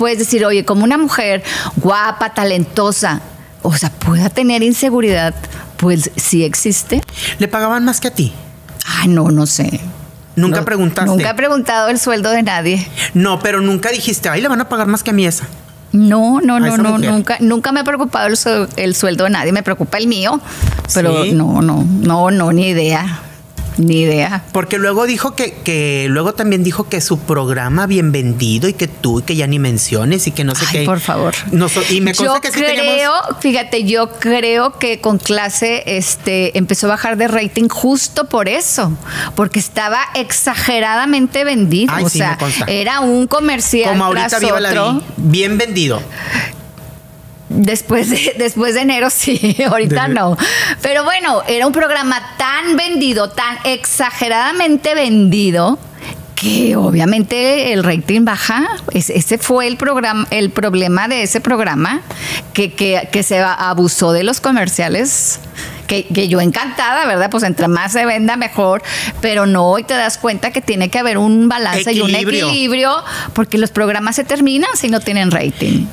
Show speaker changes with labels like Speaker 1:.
Speaker 1: puedes decir, oye, como una mujer guapa, talentosa, o sea, pueda tener inseguridad, pues sí existe.
Speaker 2: ¿Le pagaban más que a ti?
Speaker 1: Ay, no sé.
Speaker 2: ¿Nunca preguntaste?
Speaker 1: Nunca he preguntado el sueldo de nadie.
Speaker 2: No, pero nunca dijiste, ay, le van a pagar más que a mí esa.
Speaker 1: No, nunca me ha preocupado el sueldo de nadie, me preocupa el mío, pero
Speaker 2: ¿sí?
Speaker 1: No, ni idea. Ni idea.
Speaker 2: Porque luego dijo que luego también dijo que su programa bien vendido y que tú, y que ya ni menciones y que no sé qué.
Speaker 1: Por favor.
Speaker 2: Y me consta que sí teníamos...
Speaker 1: Fíjate, yo creo que Con Clase empezó a bajar de rating justo por eso, porque estaba exageradamente vendido.
Speaker 2: Ay,
Speaker 1: o
Speaker 2: sí,
Speaker 1: sea,
Speaker 2: me consta.
Speaker 1: era un comercial
Speaker 2: como ahorita
Speaker 1: tras
Speaker 2: Viva
Speaker 1: otro.
Speaker 2: la Vi, bien vendido.
Speaker 1: Después de enero sí, ahorita no. Pero bueno, era un programa tan vendido, tan exageradamente vendido, que obviamente el rating baja. Ese fue el problema de ese programa, que se abusó de los comerciales. Que yo encantada, ¿verdad? Pues entre más se venda mejor, pero no, hoy te das cuenta que tiene que haber un balance y un equilibrio, porque los programas se terminan si no tienen rating.